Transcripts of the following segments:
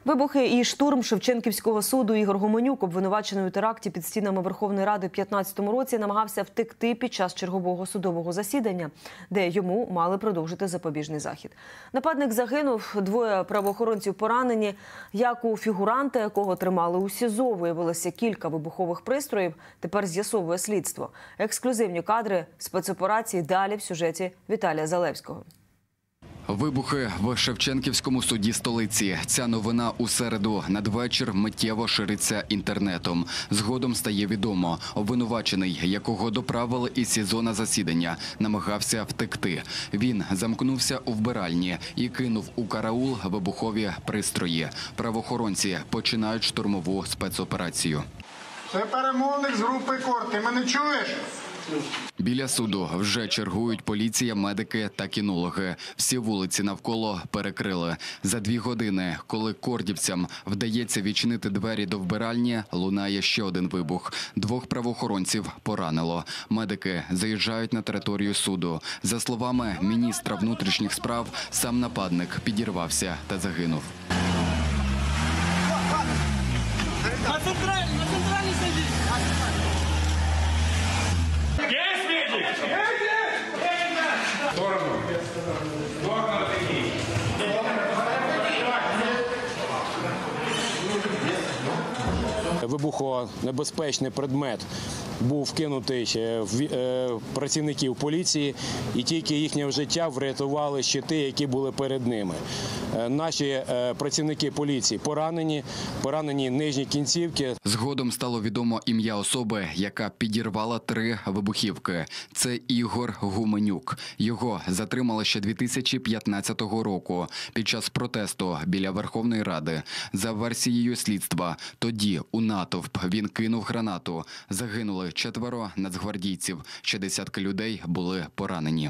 Вибухи і штурм Шевченківського суду. Ігор Гуменюк, обвинувачений у теракті під стінами Верховної Ради в 2015 році, намагався втекти під час чергового судового засідання, де йому мали продовжити запобіжний захід. Нападник загинув, двоє правоохоронців поранені. Як у фігуранта, якого тримали у СІЗО, виявилося кілька вибухових пристроїв, тепер з'ясовує слідство. Ексклюзивні кадри спецоперації далі в сюжеті Віталія Залевського. Вибухи в Шевченківському суді столиці. Ця новина у середу надвечір миттєво шириться інтернетом. Згодом стає відомо, обвинувачений, якого доправили із СІЗО на засідання, намагався втекти. Він замкнувся у вбиральні і кинув у караул вибухові пристрої. Правоохоронці починають штурмову спецоперацію. Це перемовник з групи «Корт». Ти мене чуєш? Біля суду вже чергують поліція, медики та кінологи. Всі вулиці навколо перекрили. За 2 години, коли кордівцям вдається відчинити двері до вбиральні, лунає ще один вибух. 2 правоохоронців поранило. Медики заїжджають на територію суду. За словами міністра внутрішніх справ, сам нападник підірвався та загинув. На центральній сидіть! Вибухонебезпечний предмет був вкинутий в працівників поліції, і тільки їхнє життя врятували щити, які були перед ними. Наші працівники поліції поранені нижні кінцівки. Згодом стало відомо ім'я особи, яка підірвала 3 вибухівки. Це Ігор Гуменюк. Його затримали ще 2015 року під час протесту біля Верховної Ради. За версією слідства, тоді у натовп він кинув гранату. Загинули 4 нацгвардійців. Ще десятки людей були поранені.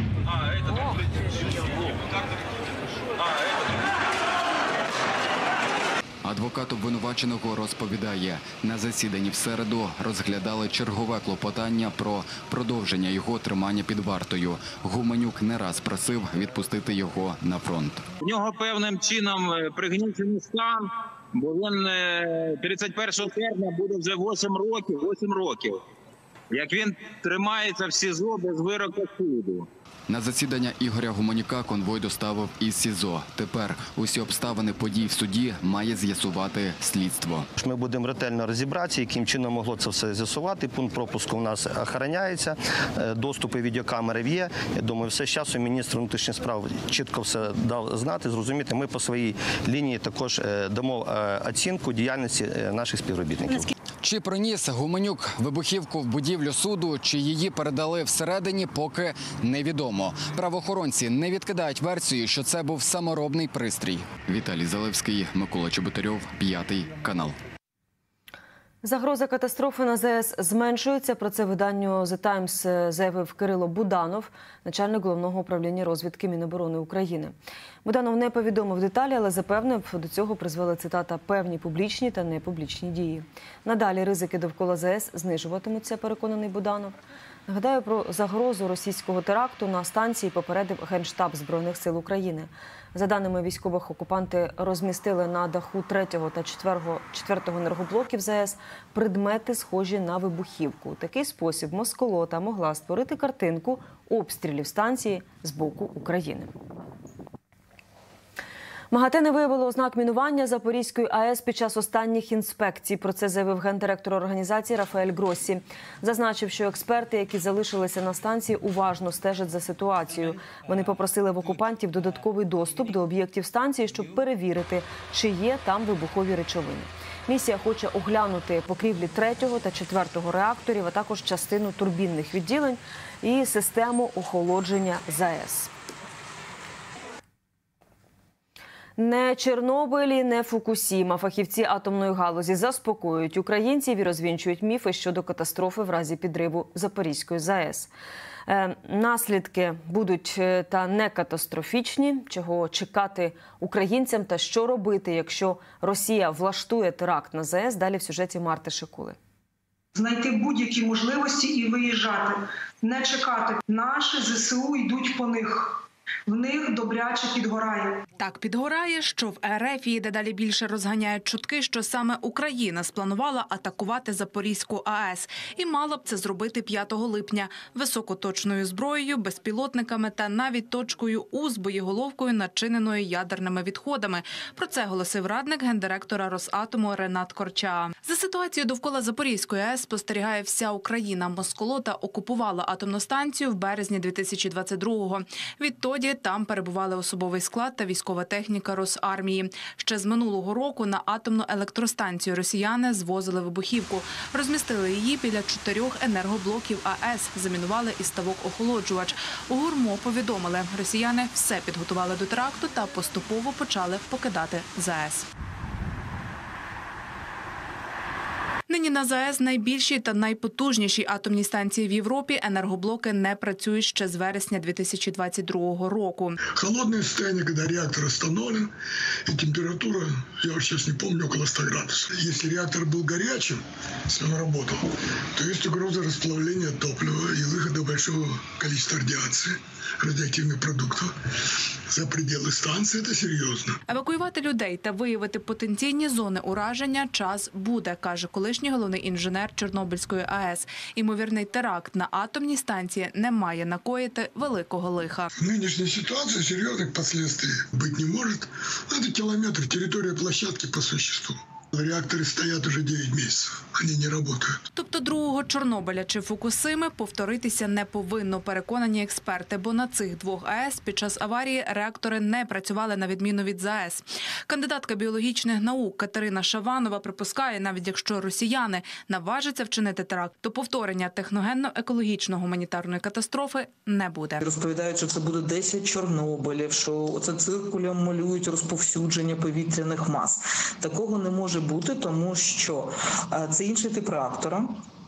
Адвокат обвинуваченого розповідає, на засіданні в середу розглядали чергове клопотання про продовження його тримання під вартою. Гуменюк не раз просив відпустити його на фронт. У нього певним чином пригнічений стан, бо він 31 серпня буде вже 8 років, як він тримається в СІЗО без вироку суду. На засідання Ігоря Гуменюка конвой доставив із СІЗО. Тепер усі обставини подій в суді має з'ясувати слідство. Ми будемо ретельно розібратися, яким чином могло це все з'ясувати. Пункт пропуску у нас охороняється, доступи відеокамери є. Я думаю, все з часу міністр внутрішніх справ чітко все дав знати, зрозуміти. Ми по своїй лінії також дамо оцінку діяльності наших співробітників. Чи приніс Гуменюк вибухівку в будівлю суду, чи її передали всередині, поки невідомо. Правоохоронці не відкидають версію, що це був саморобний пристрій. Віталій Залевський, Микола Чеботарьов, 5 канал. Загроза катастрофи на ЗАЕС зменшується. Про це виданню The Times заявив Кирило Буданов, начальник Головного управління розвідки Міноборони України. Буданов не повідомив деталі, але запевнив, до цього призвели, цитата, «певні публічні та непублічні дії». Надалі ризики довкола ЗАЕС знижуватимуться, переконаний Буданов. Нагадаю, про загрозу російського теракту на станції попередив Генштаб Збройних сил України. За даними військових, окупанти розмістили на даху 3-го та 4-го енергоблоків ЗАЕС предмети, схожі на вибухівку. У такий спосіб Москолота могла створити картинку обстрілів станції з боку України. МАГАТЕ не виявило ознак мінування Запорізької АЕС під час останніх інспекцій. Про це заявив гендиректор організації Рафаель Гроссі. Зазначив, що експерти, які залишилися на станції, уважно стежать за ситуацією. Вони попросили в окупантів додатковий доступ до об'єктів станції, щоб перевірити, чи є там вибухові речовини. Місія хоче оглянути покрівлі 3-го та 4-го реакторів, а також частину турбінних відділень і систему охолодження ЗАЕС. Не Чорнобиль і не Фукусіма. Фахівці атомної галузі заспокоюють українців і розвінчують міфи щодо катастрофи в разі підриву Запорізької ЗАЕС. Наслідки будуть та не катастрофічні. Чого чекати українцям та що робити, якщо Росія влаштує теракт на ЗАЕС? Далі в сюжеті Марти Шикули. Знайти будь-які можливості і виїжджати. Не чекати. Наші ЗСУ йдуть по них. в них добряче підгорає. Так підгорає, що в РФ і дедалі більше розганяють чутки, що саме Україна спланувала атакувати Запорізьку АЕС. І мала б це зробити 5 липня. Високоточною зброєю, безпілотниками та навіть точкою У з боєголовкою, начиненою ядерними відходами. Про це оголосив радник гендиректора Росатому Ренат Корча. За ситуацією довкола Запорізької АЕС спостерігає вся Україна. Москолота окупувала атомну станцію в березні 2022-го. Відтоді там перебували особовий склад та військова техніка Росармії. Ще з минулого року на атомну електростанцію росіяни звозили вибухівку. Розмістили її біля 4 енергоблоків АЕС, замінували і ставок-охолоджувач. У ГУРМО повідомили, росіяни все підготували до теракту та поступово почали покидати ЗАЕС. Нині на ЗАЕС найбільші та найпотужніші атомні станції в Європі енергоблоки не працюють ще з вересня 2022 року. Холодное состояние, когда реактор остановлен, и температура, я уже сейчас не помню, около 100 градусов. Если реактор был горячим, если он работал, то есть угроза расплавления топлива и выхода большого количества радиации, радиоактивных продуктов за пределы станции. Это серьезно. Евакуювати людей та виявити потенційні зони ураження час буде, каже колишній головний інженер Чорнобильської АЕС. Імовірний теракт на атомній станції не має накоїти великого лиха. В нынешней ситуации серьезных последствий быть не может. Это километр, территория площадки по существу. Реакторы стоят уже 9 месяцев. Они не работают. Тобто другого Чорнобиля чи Фукусими повторитися не повинно, переконані експерти, бо на цих 2 АЕС під час аварії реактори не працювали на відміну від ЗАЕС. Кандидатка біологічних наук Катерина Шаванова припускає, навіть якщо росіяни наважаться вчинити теракт, то повторення техногенно-екологічного гуманітарної катастрофи не буде. Розповідають, що це буде 10 Чорнобилів, що оце циркулем малюють розповсюдження повітряних мас. Такого не може бути, тому що це інший тип реактора.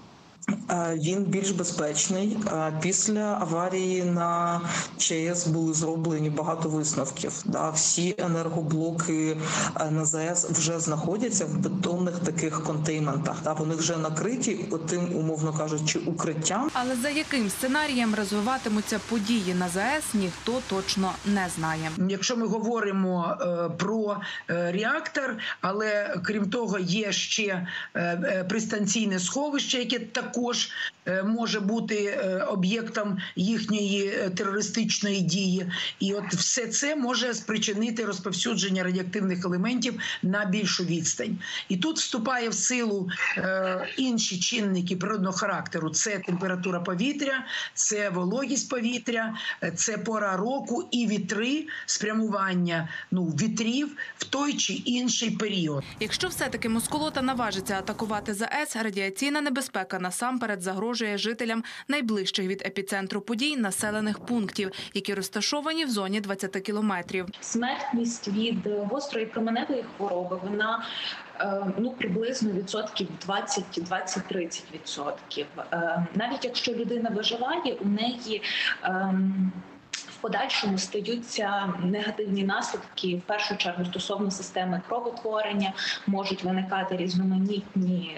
Він більш безпечний. Після аварії на ЧАЕС були зроблені багато висновків. Всі енергоблоки на ЗАЕС вже знаходяться в бетонних таких контейнментах. Вони вже накриті тим, умовно кажучи, укриттям. Але за яким сценарієм розвиватимуться події на ЗАЕС, ніхто точно не знає. Якщо ми говоримо про реактор, але крім того є ще пристанційне сховище, яке також може бути об'єктом їхньої терористичної дії. І от все це може спричинити розповсюдження радіоактивних елементів на більшу відстань. І тут вступає в силу інші чинники природного характеру. Це температура повітря, це вологість повітря, це пора року і вітри, спрямування вітрів в той чи інший період. Якщо все-таки Москолота наважиться атакувати ЗАЕС, радіаційна небезпека насамперед загрожує жителям найближчих від епіцентру подій населених пунктів, які розташовані в зоні 20 кілометрів. Смертність від гострої променевої хвороби, вона приблизно 20-30%. Навіть якщо людина виживає, у неї в подальшому стаються негативні наслідки, в першу чергу стосовно системи кровотворення, можуть виникати різноманітні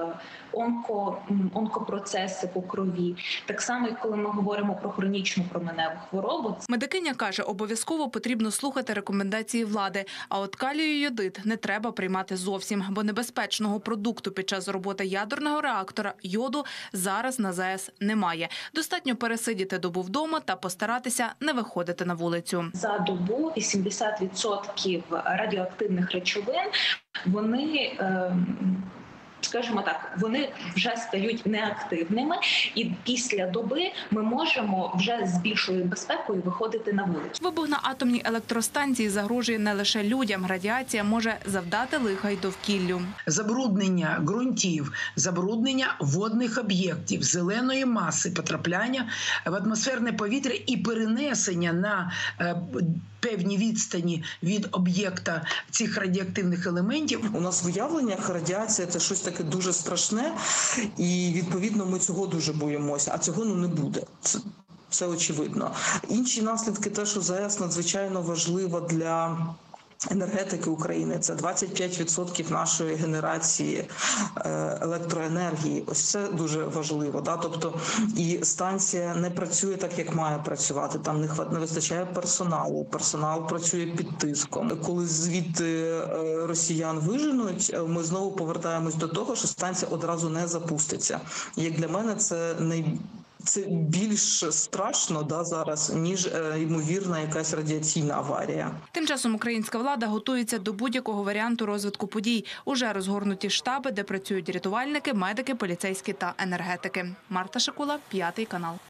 онкопроцеси по крові. Так само, як коли ми говоримо про хронічну променеву хворобу. Медикиня каже, обов'язково потрібно слухати рекомендації влади, а от калію-йодид не треба приймати зовсім, бо небезпечного продукту під час роботи ядерного реактора йоду зараз на ЗАЕС немає. Достатньо пересидіти добу вдома та постаратися не виходити на вулицю. За добу 80% радіоактивних речовин, вони, скажімо так, вони вже стають неактивними, і після доби ми можемо вже з більшою безпекою виходити на вулицю. Вибух на атомній електростанції загрожує не лише людям. Радіація може завдати лиха й довкіллю. Забруднення ґрунтів, забруднення водних об'єктів, зеленої маси, потрапляння в атмосферне повітря і перенесення на певні відстані від об'єкта цих радіоактивних елементів. У нас в уявленнях радіація – це щось таке дуже страшне, і відповідно ми цього дуже боїмося, а цього не буде. Це очевидно. Інші наслідки те, що ЗАЕС надзвичайно важлива для енергетики України, це 25% нашої генерації електроенергії. Ось це дуже важливо. Да? Тобто і станція не працює так, як має працювати. Там не вистачає персоналу. Персонал працює під тиском. Коли звідти росіян виженуть, ми знову повертаємось до того, що станція одразу не запуститься. Як для мене це більш страшно зараз, ніж ймовірна якась радіаційна аварія. Тим часом українська влада готується до будь-якого варіанту розвитку подій. Уже розгорнуті штаби, де працюють рятувальники, медики, поліцейські та енергетики. Марта Шикула, 5 канал.